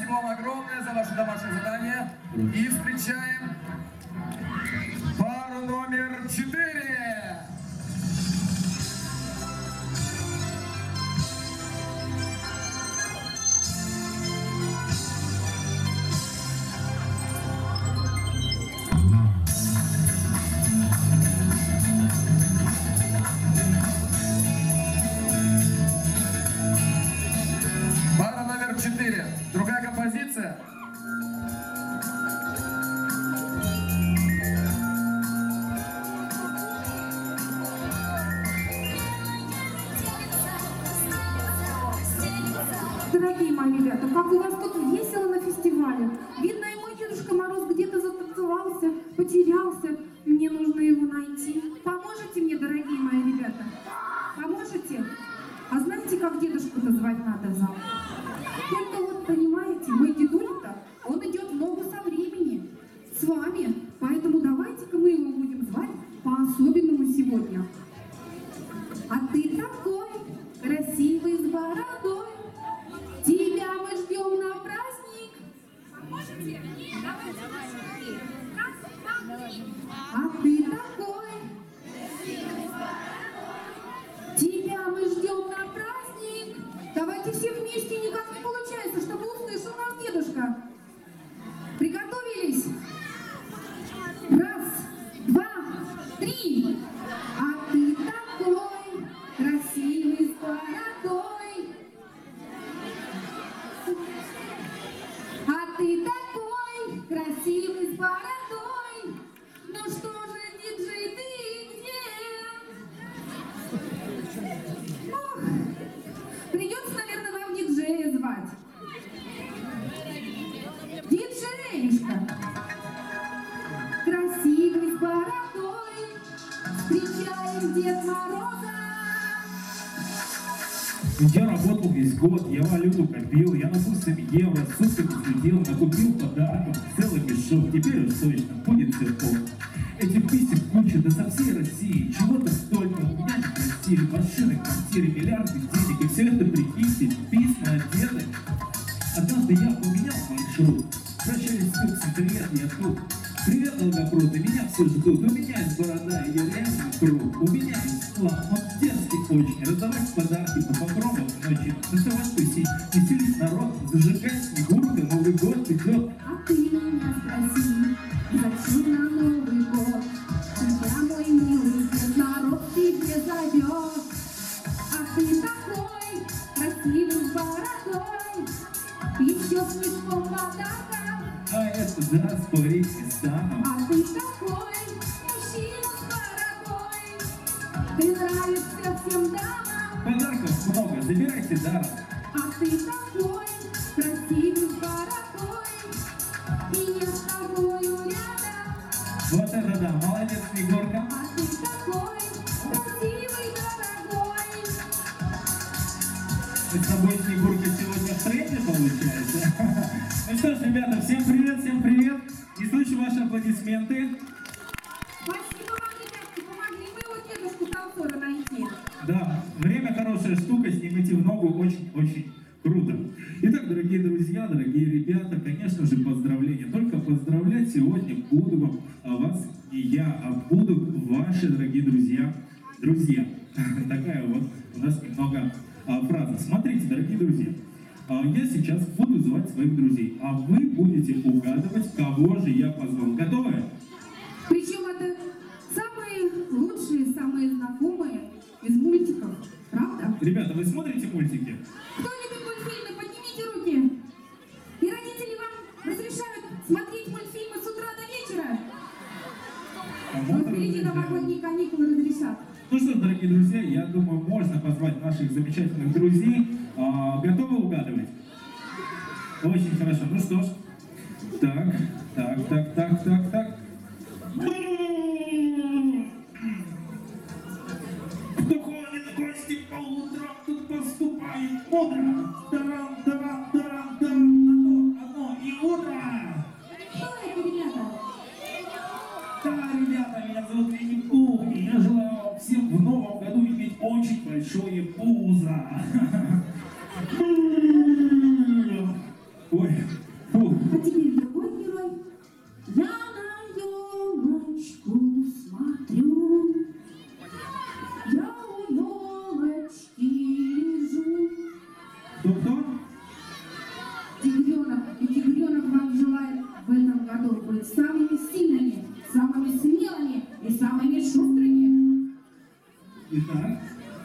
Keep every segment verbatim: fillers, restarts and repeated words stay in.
Спасибо вам огромное за ваше домашнее задание. И встречаем пару номер четыре. Пара номер четыре. Другая композиция. Дорогие мои ребята, как у вас тут весело на фестивале. Видно, и мой Дедушка Мороз где-то затанцевался, потерялся. Мне нужно его найти. Поможете мне, дорогие мои ребята? Поможете? А знаете, как дедушку-то звать надо в зал? Только вот, понимаете, мой дедулька, он идет в ногу со времени. С вами. Поэтому давайте-ка мы его будем звать по-особенному сегодня. А ты такой красивый с бородой. Тебя мы ждем на праздник. Поможете? Давайте. А ты такой красивый с бородой. Тебя мы ждем на праздник. Давайте все вместе, никак не получается, чтобы услышал нас дедушка. Приготовились? Раз, два, три. А ты такой красивый с бородой. А ты такой красивый с бородой. Ну что же, диджей, ты где? Ох, придется, наверное, нам диджея звать. Диджеюшка, красивый с бородой, встречаем Дед Мороза. Я работал весь год, я валюту копил, я набусами евро, сутками следил, накупил подарков, целый мешок, теперь уж точно будет все полно. Этих писем куча, да со всей России, чего-то столько, у меня не просили, машины, квартиры, миллиарды денег, и все это, прикиньте, письма одеты. Однажды я поменял маршрут, прощаюсь с люксом, привет, я тут. Привет, Долгопруты, меня все ждут, у меня есть борода, и я реально крут. У меня есть план, он дерзкий очень, раздавать подарки по покровам ночи, танцевать, тусить, веселить народ, зажигать снегурка, Новый год идет. А ты меня спроси, зачем на Новый год? Тебя, мой милый Дед Мороз, тебе зовет. А ты такой красивый с бородой, еще с мешком подарков. А это да, спорить не стану. А ты такой мужчина с бородой, ты нравишься всем дамам. Подарков много, забирайте даром. А ты такой красивый с бородой, и я с тобою рядом. Вот это да, молодец, Снегурка. А ты такой красивый, дорогой. Мы с тобой, Снегурка, сегодня в тренде получается. Ну что ж, ребята, всем привет, всем привет. Не слышу ваши аплодисменты. Спасибо вам, ребятки, помогли моего дедушку танцора найти. Да, время хорошая штука, с ним идти в ногу очень-очень круто. Итак, дорогие друзья, дорогие ребята, конечно же, поздравления. Только поздравлять сегодня буду вам, а вас не я, а будут ваши, дорогие друзья, друзья. Такая вот у нас немного а, фраза. Смотрите, дорогие друзья, а, я сейчас буду звать своих друзей, а вы будете угадывать, кого же я позвал. Готовы? Причем это самые лучшие, самые знакомые из мультиков. Правда? Ребята, вы смотрите мультики? Кто любит мультфильмы, поднимите руки. И родители вам разрешают смотреть мультфильмы с утра до вечера? Но впереди новогодние каникулы разрешат. Ну что ж, дорогие друзья, я думаю, можно позвать наших замечательных друзей. А, готовы угадывать? Очень хорошо. Ну что ж. Так, так, так, так, так, так. Кто ходит в гости по утрам, тут поступает мудро. Тарам, тарам, тарам, тарам. Одно и утро. Кто это, ребята? Да, ребята, меня зовут Винни-Пух, и я желаю вам всем в новом году иметь очень большое пузо. Ой, самыми сильными, самыми смелыми и самыми шустрыми. Итак.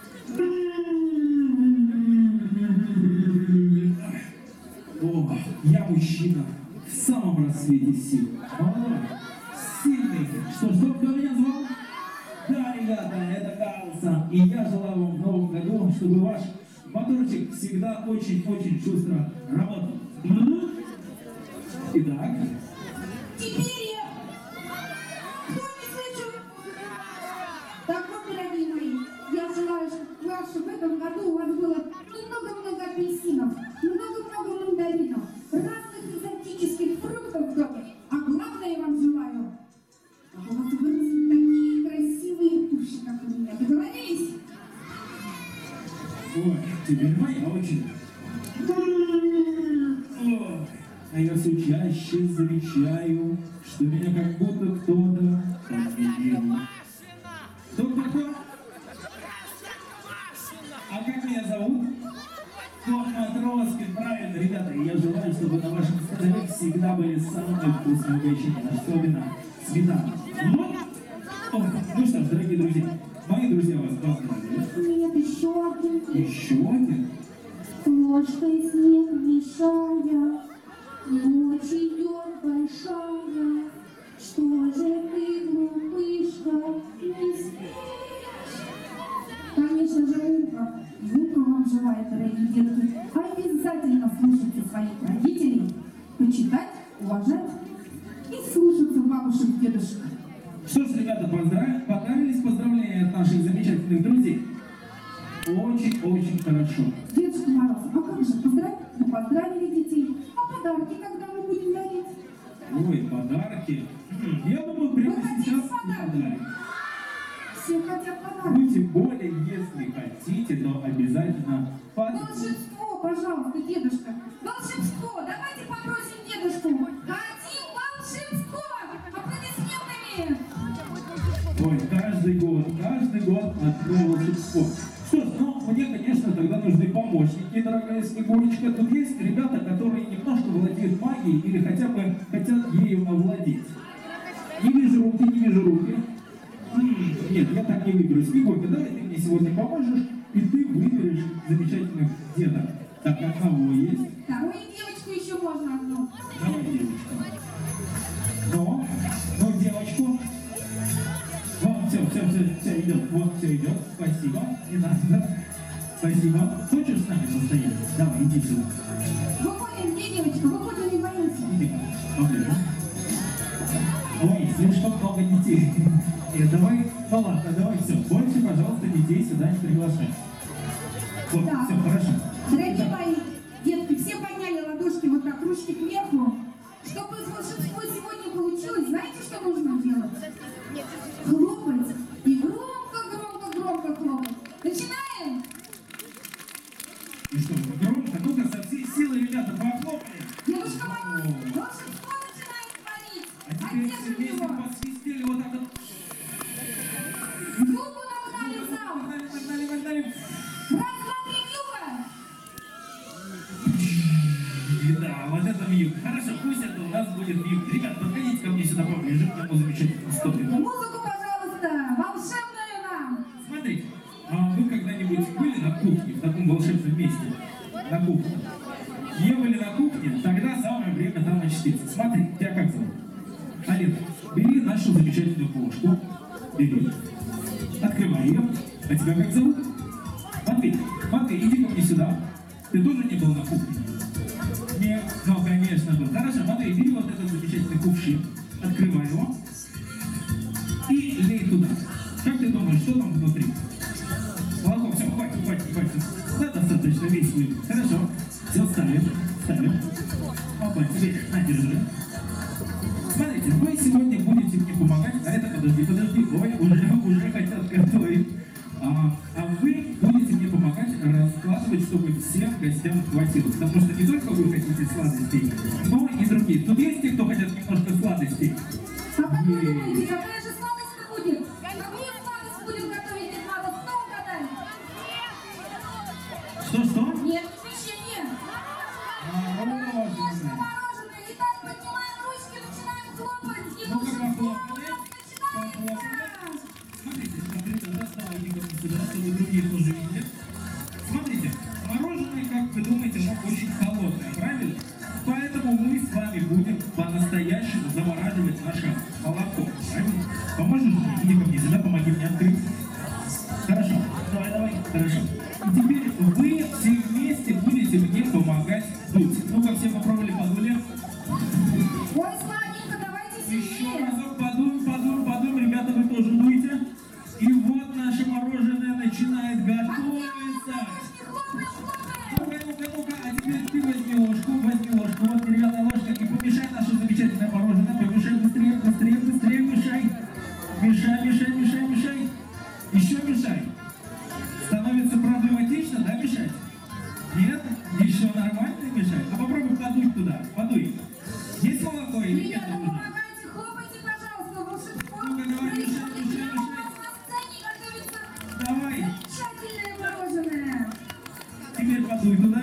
О, я мужчина в самом рассвете сил. Молодой, сильный. Что, что, кто меня звал? Да, ребята, это Карлсон. И я желаю вам в новом году, чтобы ваш моторчик всегда очень-очень шустро работал. М? Итак. Теперь я... Кто не слышу? Так вот, дорогие мои, я желаю, чтобы ваше в этом году у вас было много-много апельсинов, много-много мандаринов, разных экзотических фруктов в доме. А главное, я вам желаю, чтобы у вас выросли такие красивые уши, как у меня. Договорились? Ой, теперь моя очередь. Ой, а я все чаще замечаю, что меня как будто кто-то подменил. Кто-кто-кто? А как меня зовут? Том Матроскин, правильно, ребята. И я желаю, чтобы на вашем столе всегда были самые вкусные угощения, особенно сметана. Ну, О, ну что ж, дорогие друзья, мои друзья вас поздравляют. Нет, еще один. Еще один? Ложкой снег мешая, ночь идет большая. Что же ты, глупышка, не спишь? Конечно же, утро. Утро вам желает, дорогие детки. Обязательно слушайте своих родителей, почитать, уважать и слушаться бабушек, дедушек. Что ж, ребята, поздрав... понравились поздравления от наших замечательных друзей? Очень-очень хорошо. Дедушка Мороз, а как же поздравить? Мы поздравили детей. А подарки когда мы будем дарить? Ой, подарки. Хм, Я думаю, прямо Вы хотите сейчас и подарки? подарим. Все хотят подарки. Ну, тем более, если хотите, то обязательно подарим. Волшебство, пожалуйста, дедушка. Волшебство. Давайте попросим дедушку. Хотим волшебство. Аплодисментами. Ой, каждый год, каждый год одно волшебство. Что ж, ну, мне, конечно, тогда нужны помощники, дорогая Снегурочка. Тут есть ребята, которые немножко владеют магией или хотя бы хотят ею овладеть. Не вижу руки, не вижу руки. М-м, нет, я так не выберу. Снегурка, давай ты мне сегодня поможешь, и ты выберешь замечательных деток. Так, одного есть. Вторую девочку еще можно одну. Давай, девочка. Ну, ну, девочку. Вот, все, все, все, все идет, вот, все идет. Спасибо, не надо. Спасибо. Хочешь с нами постоять? Давай, иди сюда. Выходим, где девочка? Выходим, не боимся. Иди, поближе. Ой, слишком много детей. И давай, ну ладно, давай все. Больше, пожалуйста, детей сюда не приглашай. Вот, Да. все, хорошо. Дорогие мои детки, все подняли ладошки вот так, ручки кверху. Чтобы волшебство сегодня получилось, знаете, что нужно делать? Хлопать и громко-громко-громко хлопать. Начинаем? И что, громко? Ну-ка, со всей силы, ребята, похлопали. Дедушка Мороз, волшебство начинает творить. А теперь все Одержим вместе его. посвистели вот так вот. Югу нагнали в зал. Погнали, погнали, погнали. Раз, два, три, юга. И да, вот это вьюг. Хорошо, пусть это у нас будет вьюг. Ребят, подходите ко мне сюда поближе, к моему замечательному столику. Музыку, пожалуйста, волшебную нам. Смотрите, а вы когда-нибудь были на кухне, в таком волшебном месте? На кухне. Не были на кухне? Тогда самое время там очтиться. Смотри, тебя как зовут? Олег, бери нашу замечательную плошку. Бери. Открывай ее. А тебя как зовут? Матвей, Матвей, иди ко мне сюда. Ты тоже не был на кухне? Нет, ну конечно был. Хорошо, Матвей, бери вот этот замечательный кувшин. Открывай его. И лей туда. Как ты думаешь, что там внутри? Молоко, все, хватит, хватит, хватит. Да, достаточно, весь выпил. Хорошо. Все, ставим, ставим. Опа, теперь, на, держи. Смотрите, вы сегодня будете мне помогать. А это, подожди, подожди, ой, уже, уже хотят готовить. А, а вы будете мне помогать раскладывать, чтобы всем гостям хватило. Потому что не только вы хотите сладостей, но и другие. Тут есть те, кто хотят немножко сладостей? А как вы думаете, какая же сладость будет? Какую сладость будем готовить, Дед Мороз? Кто угадает? Что-что? Нет, печенье. Мороженое. Конечно, мороженое. Итак, поднимаем ручки, начинаем хлопать. наше молоко. Правильно? Поможешь мне? Иди ко мне сюда, помоги мне открыть. Хорошо, давай, давай, хорошо. И теперь вы все вместе будете мне помогать дуть. Ну-ка, все попробовали, подули. Ой, сладенько, давайте Еще сильнее. разок подуем, подуем, подуем. Ребята, вы тоже дуете. И вот наше мороженое начинает готовиться. Ну-ка, ну-ка, ну-ка. А теперь ты возьми ложку, возьми ложку. Вот деревянная ложка. И помешай наше замечательное мороженое. Помешай быстрее, быстрее, быстрее мешай. Мешай, мешай, мешай, мешай. Еще мешай. Становится проблематично, да, мешать? Нет? Еще нормально мешать? А попробуй подуть туда. Подуй. Есть молоко или нет? Ребята, помогайте, хлопайте, пожалуйста, волшебство. Ну-ка, давай, мешай, мешай, мешай. На сцене готовится Давай. замечательное мороженое. Теперь подуй туда.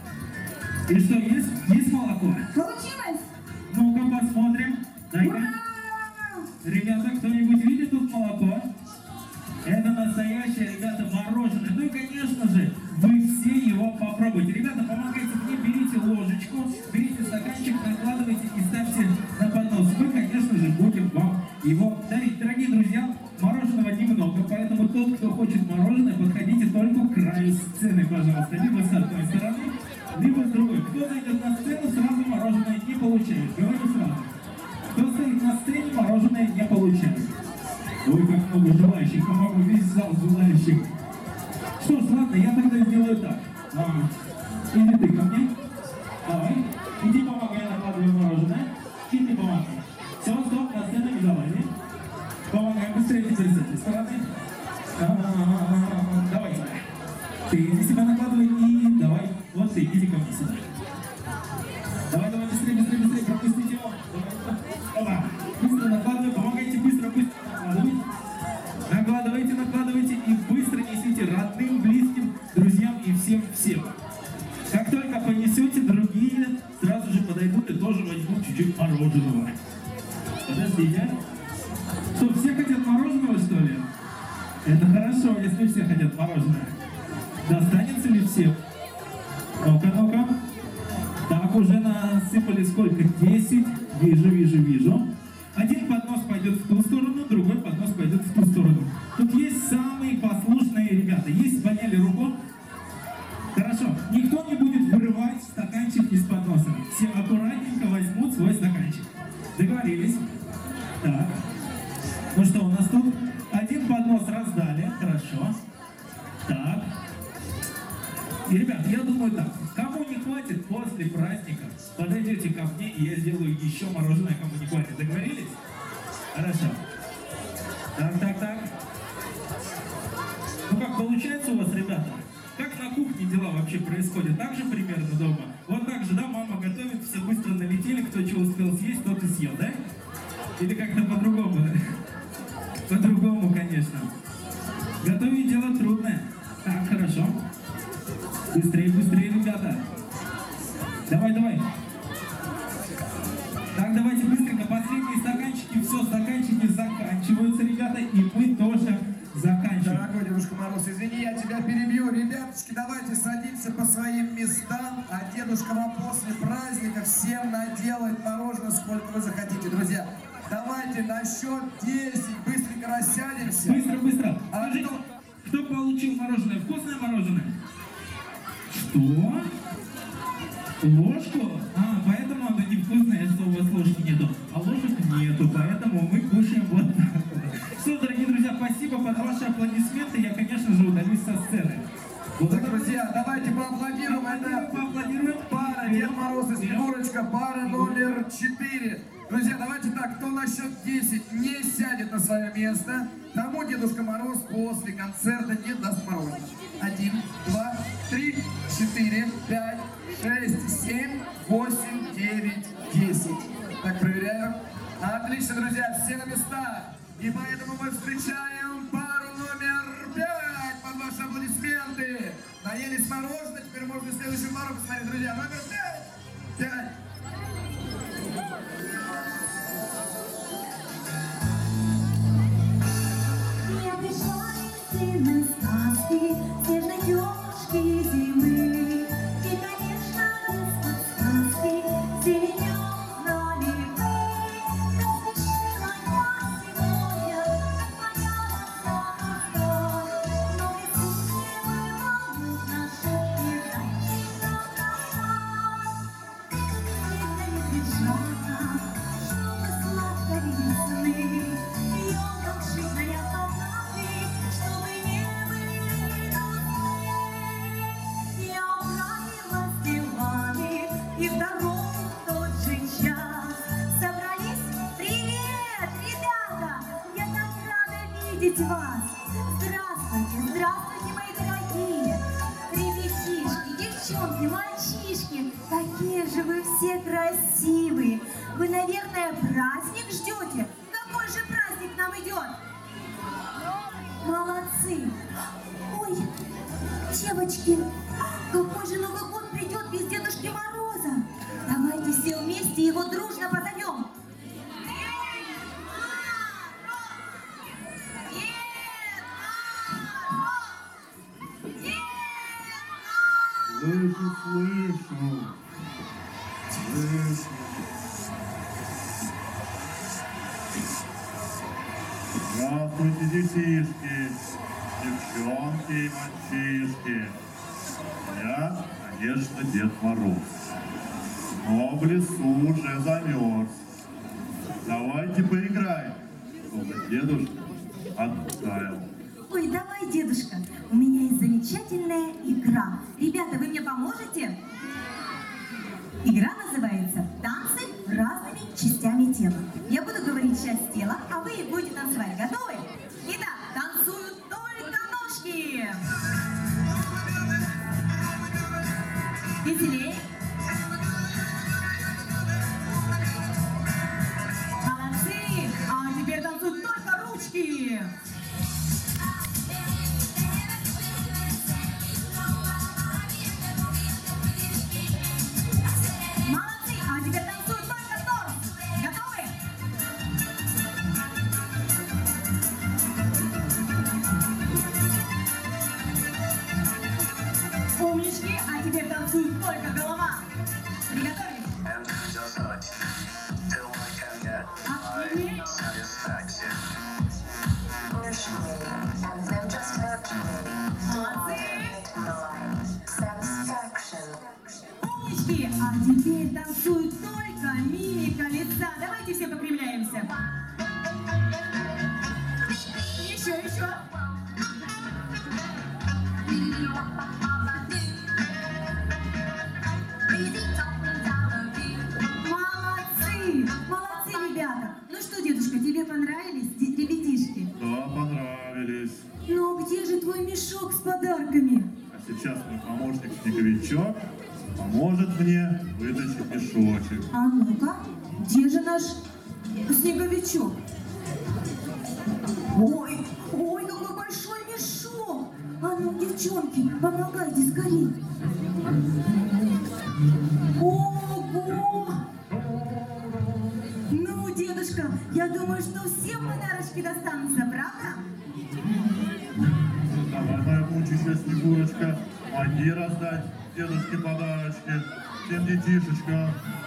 И что, есть? Есть молоко? Получилось? Ну-ка, посмотрим. Дай-ка. Ура! Ребята, кто-нибудь видит тут молоко? Это настоящее, ребята, мороженое. Ну и, конечно же, вы все его попробуйте. Ребята, помогайте мне, берите ложечку, берите стаканчик, накладывайте и ставьте на поднос. Мы, конечно же, будем вам его дарить. Дорогие друзья, мороженого немного, поэтому тот, кто хочет мороженое, подходите только к краю сцены, пожалуйста. Либо с одной стороны, либо с другой. Кто зайдет на сцену, сразу мороженое не получает. Говорю сразу. Кто стоит на сцене, мороженое не получает. Ой, как много желающих, по-моему, весь зал желающих. Что ж, ладно, я тогда сделаю так. А, иди ты ко мне. Давай. Иди помогай, накладывай мороженое. И ты помогай. Все, стоп, на сцену не залази. Помогай, быстрее теперь с этой стороны. А-а-а-а-а. Давай, давай. Ты иди себя накладывай и давай. Вот ты, иди ко мне сюда. Давай, давай, быстрее, быстрее, быстрее, пропустите его. Давай. Опа. Быстро накладывай, помогайте, быстро, быстро. Накладывайте, накладывайте и быстро несите родным, близким, друзьям и всем-всем. Как только понесете, другие сразу же подойдут и тоже возьмут чуть-чуть мороженого. Подождите. Что, все хотят мороженого, что ли? Это хорошо, если все хотят мороженое. Достанется ли всем? Ну-ка, ну-ка. Так, уже насыпали сколько? десять. Вижу, вижу, вижу. Один поднос пойдет в ту сторону, другой поднос пойдет в ту сторону. Тут есть самые послушные ребята. Есть, подняли руку. Хорошо. Никто не будет вырывать стаканчик из подноса. Все аккуратненько возьмут свой стаканчик. Договорились? Так. Ну что, у нас тут один поднос раздали. Хорошо. Так. И, ребят, я думаю так. Кому не хватит после праздника, подойдете ко мне, и я сделаю еще мороженое, кому не хватит. Договорились? Хорошо. Так, так, так. Ну как получается у вас, ребята? Как на кухне дела вообще происходят? Так же примерно дома? Вот так же, да, мама готовит, все быстро налетели, кто чего успел съесть, тот и съел, да? Или как-то по-другому? По-другому, конечно. Готовить дело трудное. Так, хорошо. Быстрее, быстрее, ребята. Давай, давай. Так, давайте быстренько. Последние стаканчики. Все, стаканчики заканчиваются, ребята. И мы тоже заканчиваем. Дорогой Дедушка Мороз, извини, я тебя перебью. Ребяточки, давайте садимся по своим местам, а Дедушка вам после праздника всем наделает мороженое, сколько вы захотите. Друзья, давайте на счет десять быстренько рассядемся. Быстро, быстро. А Скажите, кто- кто получил мороженое? Вкусное мороженое? Что? Ложку? А, поэтому оно невкусное, что у вас ложки нету. А ложек нету, поэтому мы кушаем вот так вот. Все, дорогие друзья, спасибо. Под ваши аплодисменты я, конечно же, удалюсь со сцены. Вот Так, это- друзья, давайте поаплодируем. Это Поаплодируем. пара Дед Мороз и Снегурочка, пара номер четыре. Друзья, давайте так, кто на счет десять не сядет на свое место, тому Дедушка Мороз после концерта не даст мороженое. Один, два, три, четыре, пять, шесть, семь, восемь, девять, десять. Так, проверяю. Отлично, друзья, все на местах. И поэтому мы встречаем пару номер пять под ваши аплодисменты. Наелись мороженое, теперь можно следующую пару посмотреть, друзья. Номер пять. Пять. Я пришла из сильной сказки, снежной девушки зимы. И, конечно, из подсказки зеленью знали вы. Как видеть вас. Здравствуйте, здравствуйте, мои дорогие. Ребятишки, девчонки, мальчишки, какие же вы все красивые. Вы, наверное, праздник ждете? Какой же праздник нам идет? Молодцы. Ой, девочки, какой же Новый год придет без Дедушки Мороза? Давайте все вместе его дружно позовем. Слышу, слышу. Слышу. Здравствуйте, детишки, девчонки и мальчишки. Я, конечно, Дед Мороз. Но в лесу уже замерз. Давайте поиграем, чтобы дедушка оттаял. Ой, давай, дедушка, у меня есть замечательная игра. Ребята, вы мне поможете? Игра называется «Танцы разными частями тела». Я буду говорить часть тела, а вы будете танцевать. Готовы? Итак, танцуют только ножки. Веселее. Молодцы. А теперь танцуют только ручки. Молодцы. А теперь танцуют только торс. Готовы? Умнички. А теперь танцует только голова. Приготовились? And just touch till I can get my satisfaction. Push me and then just touch me. Молодцы. My satisfaction. Умнички. А теперь танцует только мимика лица. Давайте все покривляемся. Еще, еще. Молодцы! Молодцы, ребята! Ну что, дедушка, тебе понравились де- ребятишки? Да, понравились. Ну, где же твой мешок с подарками? А сейчас мой помощник Снеговичок поможет мне вытащить мешочек. А ну-ка, где же наш снеговичок? Ой, ой, какой большой мешок! А ну, девчонки, помогайте скорее. Ого! Ну, дедушка, я думаю, что всем подарочки достанутся, правда? Давай, моя мучащая Снегурочка, помоги раздать дедушке подарочки, всем детишечкам.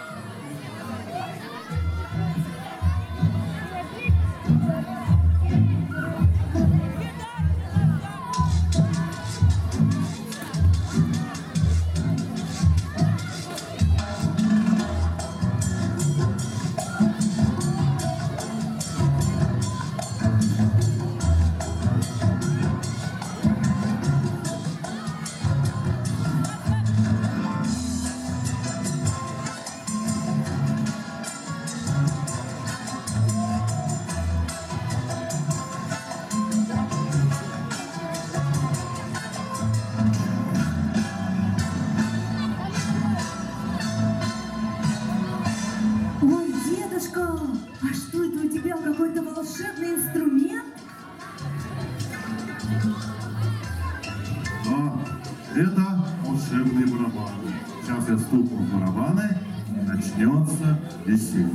Ой, дедушка, а что это у тебя, какой-то волшебный инструмент? Да, это волшебные барабаны. Сейчас я стукну в барабаны, и начнется веселье.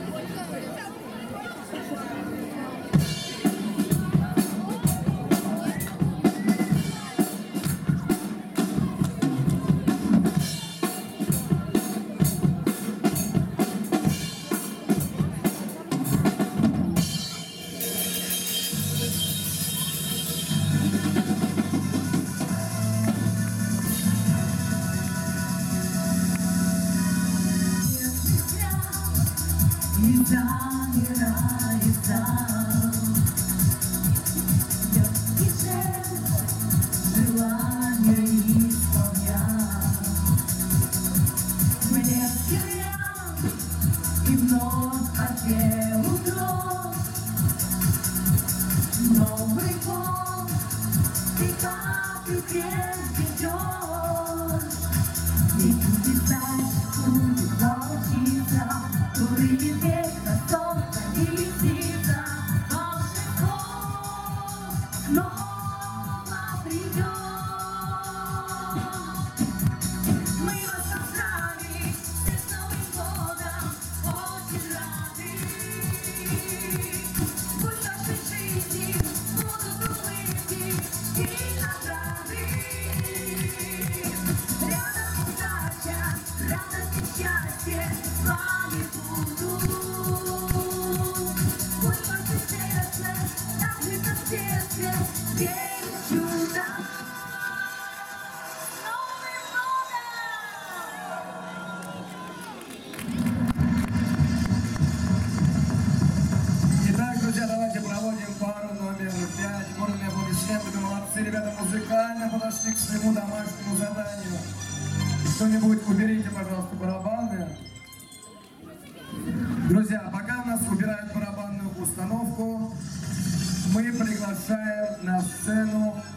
И замирает зал. Легкий жест, желание исполнял. Блеск рям, и вновь по телу дрожь. Новый год, ты как и прежде ждешь. И будет дальше, будет волчица, куры медведь, на солнце лисица. Волшебство снова придет. Мы вас поздравим с Новым годом, очень рады. Пусть в вашей жизни будут улыбки и награды. Рядом удача, радость и счастье с вами будут. Пусть ваше сердце так же, как в детстве, верит в чудо. С Новым годом! Итак, друзья, давайте проводим пару номер пять. Бурные аплодисменты, вы молодцы, ребята, музыкально подошли к своему домашнему заданию. Кто-нибудь уберите, пожалуйста, барабаны. Друзья, пока у нас убирают барабанную установку, мы приглашаем на сцену